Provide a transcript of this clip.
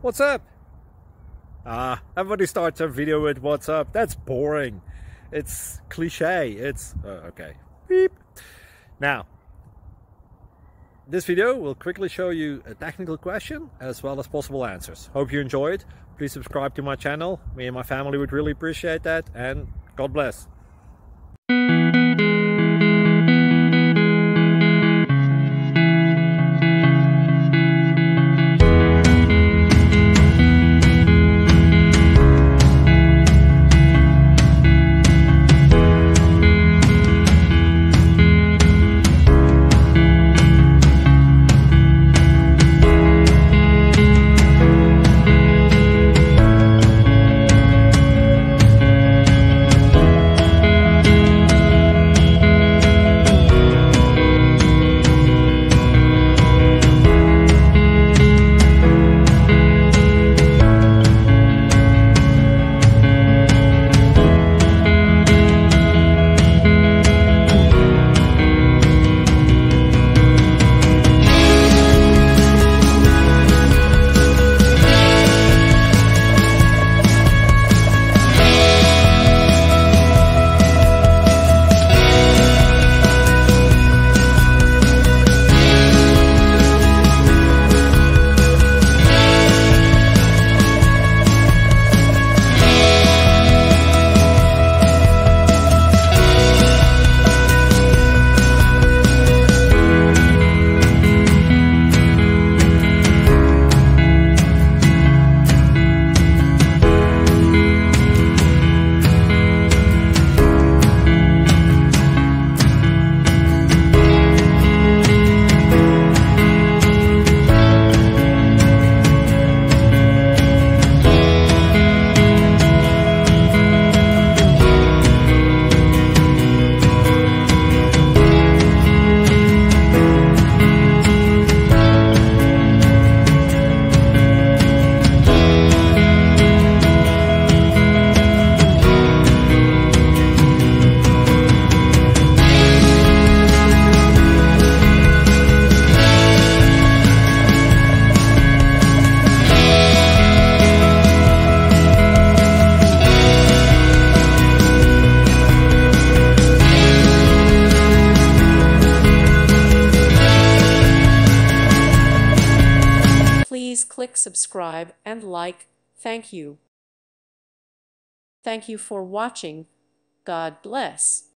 What's up? Everybody starts their video with what's up. That's boring. It's cliche. It's okay. Beep. Now, this video will quickly show you a technical question as well as possible answers. Hope you enjoyed. Please subscribe to my channel. Me and my family would really appreciate that, and God bless. Please click subscribe and like. Thank you. Thank you for watching. God bless.